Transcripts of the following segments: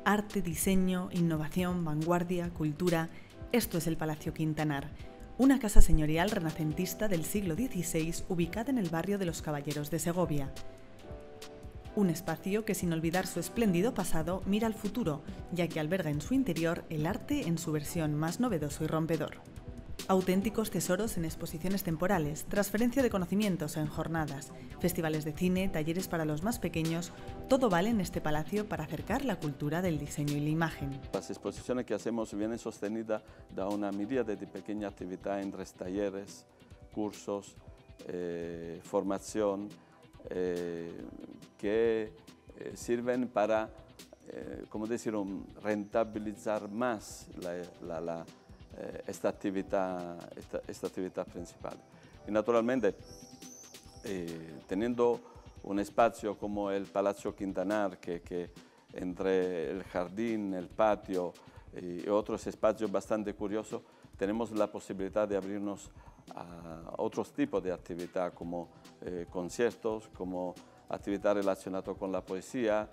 Arte, diseño, innovación, vanguardia, cultura. Esto es el Palacio Quintanar, una casa señorial renacentista del siglo XVI ubicada en el barrio de los Caballeros de Segovia. Un espacio que, sin olvidar su espléndido pasado, mira al futuro, ya que alberga en su interior el arte en su versión más novedoso y rompedor. Auténticos tesoros en exposiciones temporales, transferencia de conocimientos en jornadas, festivales de cine, talleres para los más pequeños, todo vale en este palacio para acercar la cultura del diseño y la imagen. Las exposiciones que hacemos vienen sostenidas de una miríade de pequeñas actividades entre talleres, cursos, formación, que sirven para, rentabilizar más esta actividad principal. Y naturalmente, teniendo un espacio como el Palacio Quintanar, que entre el jardín, el patio y otros espacios bastante curiosos, tenemos la posibilidad de abrirnos a otros tipos de actividad, como conciertos, como actividad relacionada con la poesía.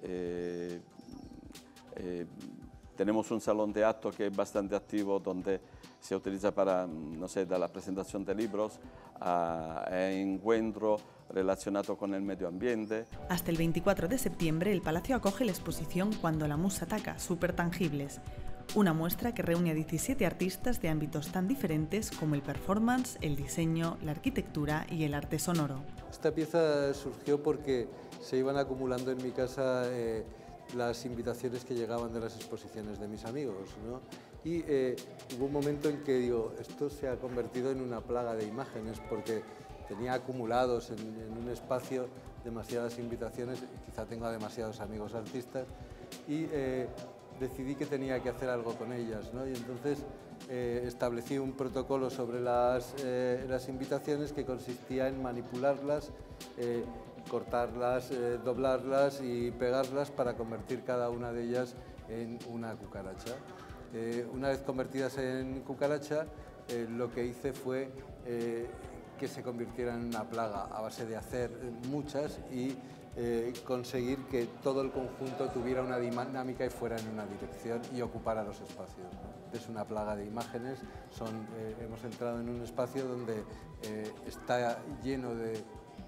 Tenemos un salón de acto que es bastante activo, donde se utiliza para, de la presentación de libros a encuentro relacionado con el medio ambiente. Hasta el 24 de septiembre el Palacio acoge la exposición Cuando la musa ataca, supertangibles, una muestra que reúne a 17 artistas de ámbitos tan diferentes como el performance, el diseño, la arquitectura y el arte sonoro. Esta pieza surgió porque se iban acumulando en mi casa las invitaciones que llegaban de las exposiciones de mis amigos, ¿no? Y hubo un momento en que digo, esto se ha convertido en una plaga de imágenes, porque tenía acumulados en un espacio demasiadas invitaciones, quizá tenga demasiados amigos artistas, y decidí que tenía que hacer algo con ellas, ¿no? Y entonces establecí un protocolo sobre las invitaciones que consistía en manipularlas, cortarlas, doblarlas y pegarlas para convertir cada una de ellas en una cucaracha. Una vez convertidas en cucaracha, lo que hice fue que se convirtieran en una plaga a base de hacer muchas y conseguir que todo el conjunto tuviera una dinámica y fuera en una dirección y ocupara los espacios, ¿no? Es una plaga de imágenes. Hemos entrado en un espacio donde está lleno de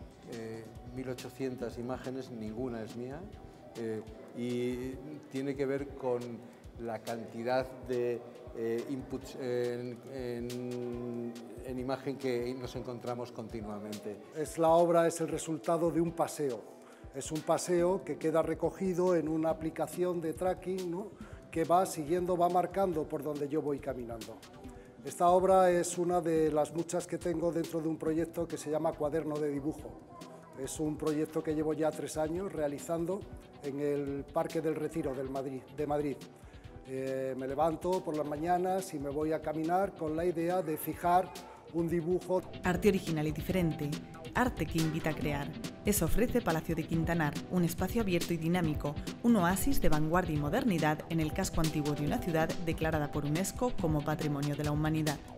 1800 imágenes, ninguna es mía, y tiene que ver con la cantidad de inputs en imagen que nos encontramos continuamente. La obra es el resultado de un paseo. Es un paseo que queda recogido en una aplicación de tracking, ¿no?, que va marcando por donde yo voy caminando. Esta obra es una de las muchas que tengo dentro de un proyecto que se llama Cuaderno de Dibujo. Es un proyecto que llevo ya 3 años realizando en el Parque del Retiro de Madrid. Me levanto por las mañanas y me voy a caminar con la idea de fijar un dibujo. Arte original y diferente, arte que invita a crear. Eso ofrece Palacio de Quintanar, un espacio abierto y dinámico, un oasis de vanguardia y modernidad en el casco antiguo de una ciudad declarada por UNESCO como Patrimonio de la Humanidad.